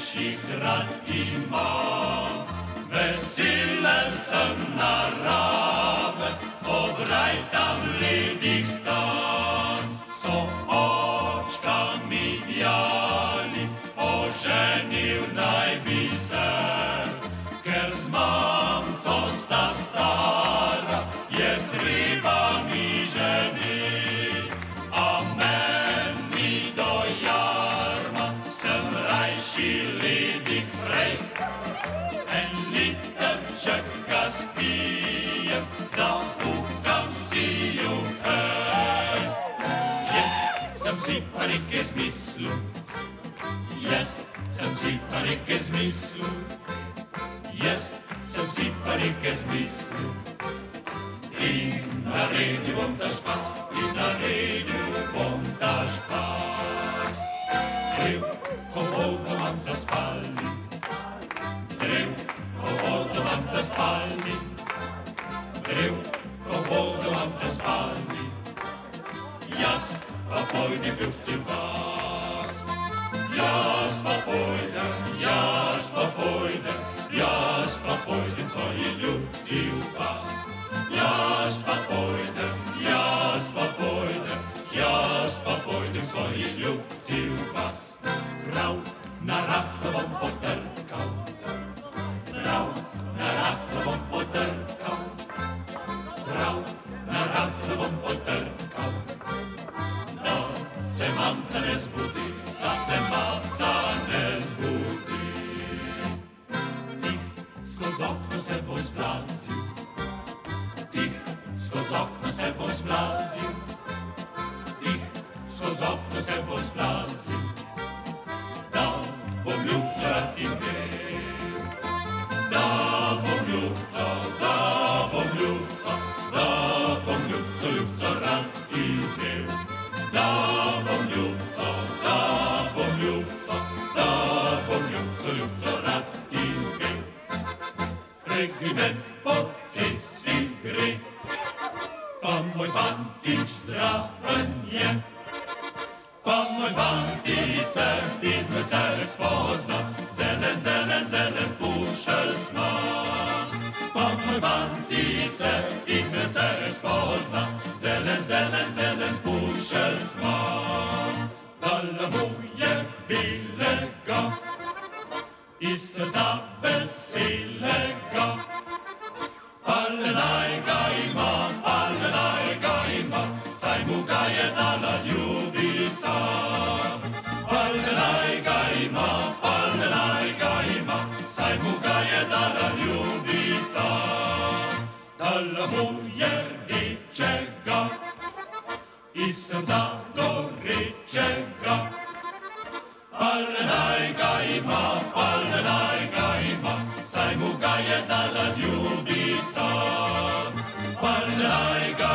jih rad imam. Vesele sem narave, obraj tam ledih stan. So očka mi djali, oženil naj bi se, ker z mamco sta stara, je treba mi ženit. A meni do jarma sem rajši ledik frej. En literček ga spijem, zaupam si ju, hej. Jaz sem si pa nekaj zmislil, jaz sem si pa nekaj zmislil, jaz sem si pa nekaj zmislil. In naredil bom ta špas, in naredil bom ta špas. Grev, ko bo domanca spalni, grev, ko bo domanca spalni, grev, ko bo domanca spalni. Jaz pa pojdem ljubci vas, jaz pa pojdem, jaz pa pojdem, jaz pa pojdem svoji ljubci vas. Jaz pa pojdem, jaz pa pojdem, jaz pa pojdem svoji ljubci vas. Prav na rahlo bom potrkal, prav na rahlo bom potrkal, prav na rahlo bom potrkal. Da se mamca ne zbudi, da se mamca ne zbudi. Tih skoz okno se bo zblazil, skoz okno se bo zblazil, tih skoz okno se bo zblazil. Da bom ljubca rad imel, da bom ljubca, da bom ljubca, da bom ljubca, ljubca rad imel. Da bom ljubca, da bom ljubca, da bom ljubca, ljubca rad imel. Regiment po cesti gre, pa moj fantič zraven je, pa moj fantice iz vecele spozna, zelen, zelen, zelen pušelj zna. Pa moj fantice iz vecele spozna, zelen, zelen, zelen pušelj zna. Dala mu je bilega, iz srca veselega, ale naj ga ima, ale naj ga ima, saj mu ga je dala ljubica. Ale naj ga ima, ale naj ga ima, saj mu ga je dala ljubica. Dala mu je rdečega, iz srca gorečega. Ale naj ga ima, ale naj ga ima, saj mu ga je dala ljubica. Ale naj ga